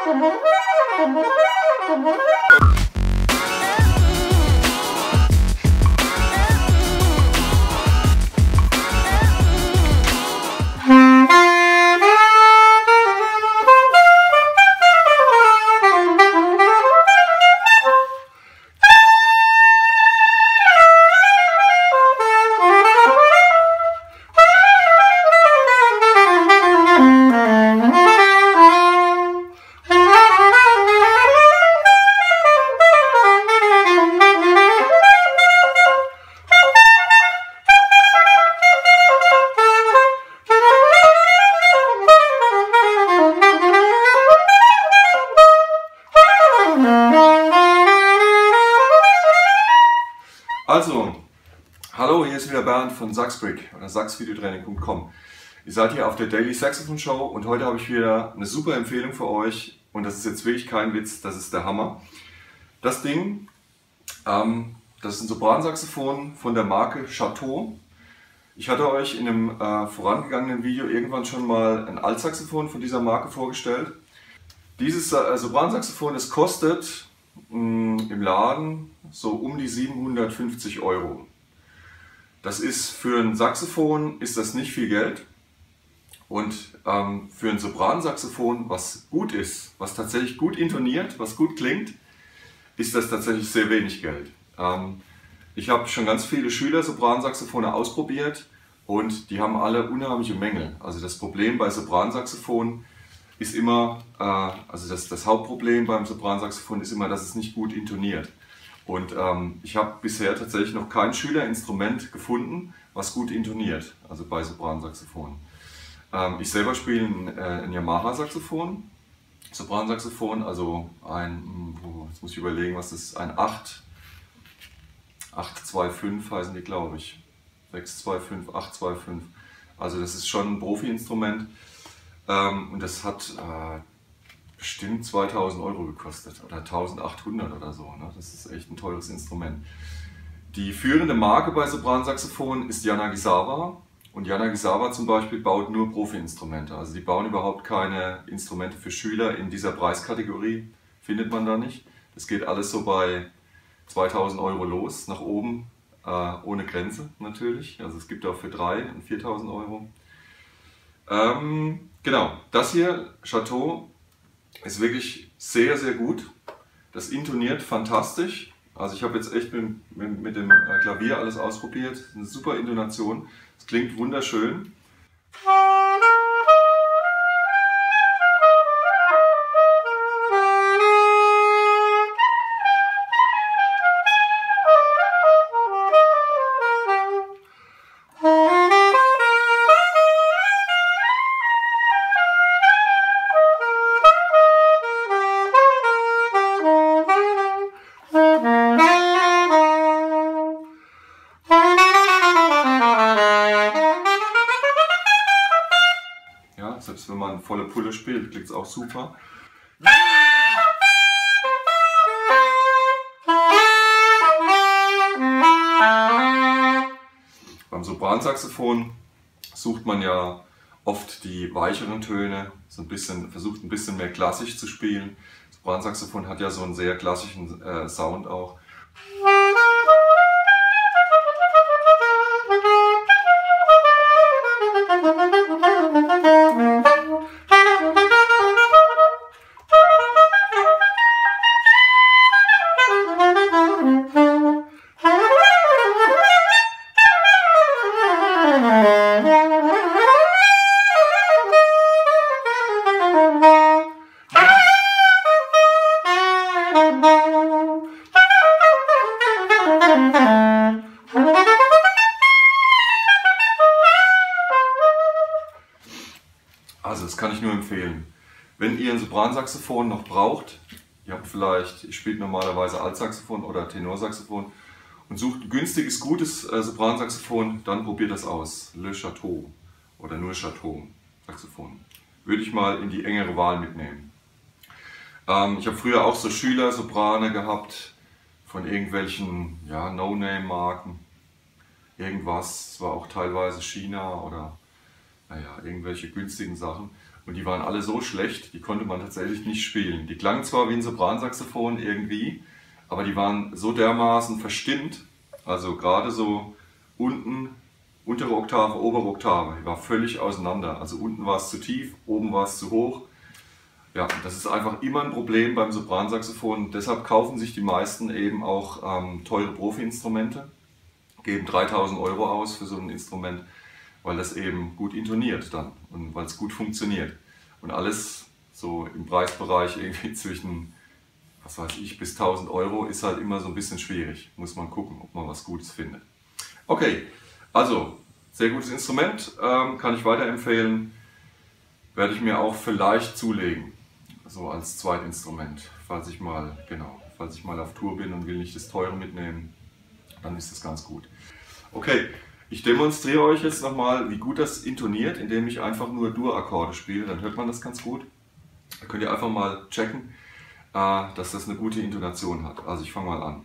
Also, hallo, hier ist wieder Bernd von Saxbrick oder saxvideotraining.com. Ihr seid hier auf der Daily Saxophone Show und heute habe ich wieder eine super Empfehlung für euch und das ist jetzt wirklich kein Witz, das ist der Hammer. Das Ding, das ist ein Sopransaxophon von der Marke Chateau. Ich hatte euch in einem vorangegangenen Video irgendwann schon mal ein Altsaxophon von dieser Marke vorgestellt. Dieses Sopransaxophon, das kostet im Laden so um die 750 Euro. Das ist für ein Saxophon ist das nicht viel Geld und für ein Sopransaxophon, was gut ist, was tatsächlich gut intoniert, was gut klingt, ist das tatsächlich sehr wenig Geld. Ich habe schon ganz viele Schüler-Sopransaxophone ausprobiert und die haben alle unheimliche Mängel. Also das Problem bei Sopransaxophonen ist immer, also das Hauptproblem beim Sopransaxophon ist immer, dass es nicht gut intoniert. Und ich habe bisher tatsächlich noch kein Schülerinstrument gefunden, was gut intoniert, also bei Sopransaxophonen. Ich selber spiele ein Yamaha-Saxophon, Sopransaxophon, also jetzt muss ich überlegen, was das ist, ein 825 heißen die, glaube ich. 625, 825. Also das ist schon ein Profi-Instrument und das hat bestimmt 2000 Euro gekostet oder 1800 oder so. Ne? Das ist echt ein teures Instrument. Die führende Marke bei Sopransaxophonen ist Yanagisawa. Und Yanagisawa zum Beispiel baut nur Profi-Instrumente. Also die bauen überhaupt keine Instrumente für Schüler in dieser Preiskategorie. Findet man da nicht. Das geht alles so bei 2000 Euro los, nach oben, ohne Grenze natürlich. Also es gibt auch für 3.000 und 4000 Euro. Genau, das hier, Chateau, ist wirklich sehr, sehr gut. Das intoniert fantastisch. Also ich habe jetzt echt mit dem Klavier alles ausprobiert. Eine super Intonation. Es klingt wunderschön. Ja, selbst wenn man volle Pulle spielt, klingt es auch super. Beim Sopransaxophon sucht man ja oft die weicheren Töne, versucht ein bisschen mehr klassisch zu spielen. Sopransaxophon hat ja so einen sehr klassischen Sound auch. Also das kann ich nur empfehlen. Wenn ihr ein Sopransaxophon noch braucht, ihr spielt normalerweise Altsaxophon oder Tenorsaxophon und sucht ein günstiges, gutes Sopransaxophon, dann probiert das aus. Le Chateau oder nur Chateau Saxophon. Würde ich mal in die engere Wahl mitnehmen. Ich habe früher auch so Schüler-Soprane gehabt von irgendwelchen No-Name-Marken. Irgendwas, es war auch teilweise China oder irgendwelche günstigen Sachen. Und die waren alle so schlecht, die konnte man tatsächlich nicht spielen. Die klangen zwar wie ein Sopransaxophon irgendwie, aber die waren so dermaßen verstimmt, also gerade so unten, untere Oktave, obere Oktave, die war völlig auseinander. Also unten war es zu tief, oben war es zu hoch. Ja, das ist einfach immer ein Problem beim Sopransaxophon. Deshalb kaufen sich die meisten eben auch teure Profi-Instrumente, geben 3.000 € aus für so ein Instrument, weil das eben gut intoniert dann und weil es gut funktioniert. Und alles so im Preisbereich irgendwie zwischen, was weiß ich, bis 1.000 € ist halt immer so ein bisschen schwierig. Muss man gucken, ob man was Gutes findet. Okay, also sehr gutes Instrument, kann ich weiterempfehlen. Werde ich mir auch vielleicht zulegen, so als Zweitinstrument, falls ich mal auf Tour bin und will nicht das Teure mitnehmen, dann ist das ganz gut. Okay. Ich demonstriere euch jetzt nochmal, wie gut das intoniert, indem ich einfach nur Dur-Akkorde spiele. Dann hört man das ganz gut. Da könnt ihr einfach mal checken, dass das eine gute Intonation hat. Also ich fange mal an.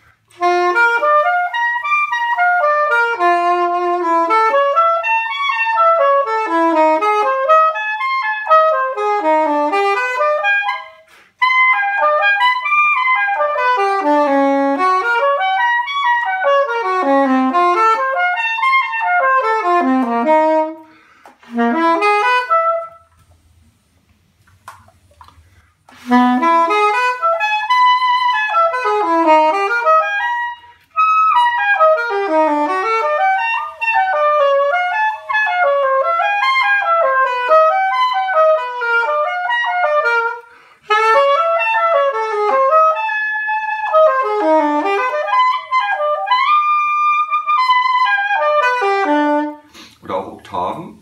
Oder auch Oktaven.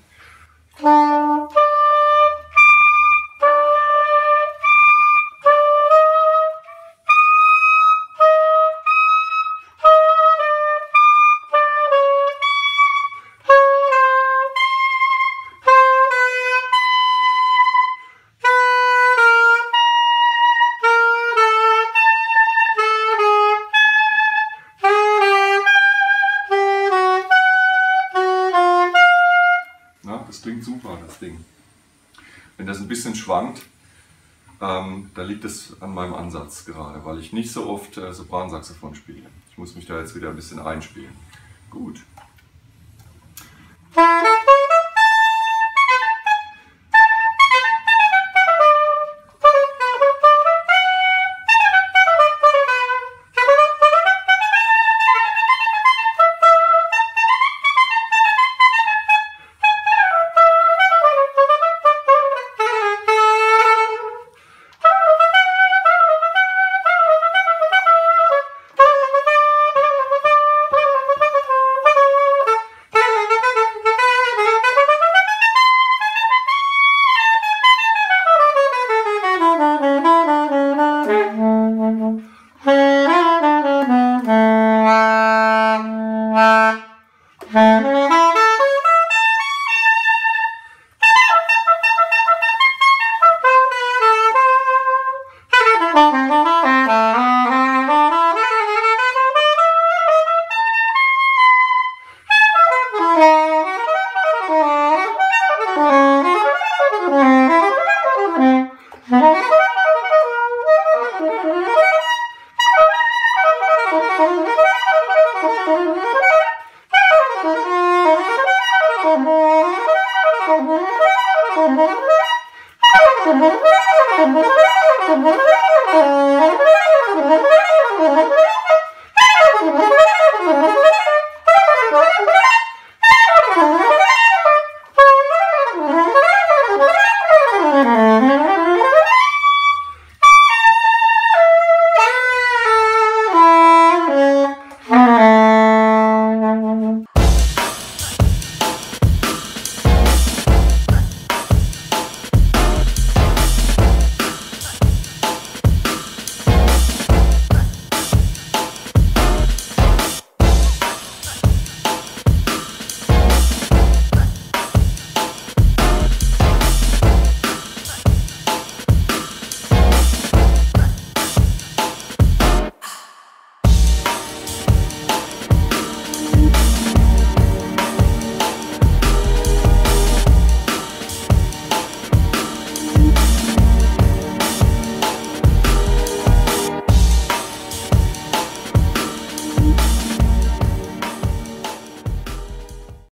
Das klingt super, das Ding. Wenn das ein bisschen schwankt, dann liegt es an meinem Ansatz gerade, weil ich nicht so oft Sopransaxophon spiele. Ich muss mich da jetzt wieder ein bisschen einspielen. Gut.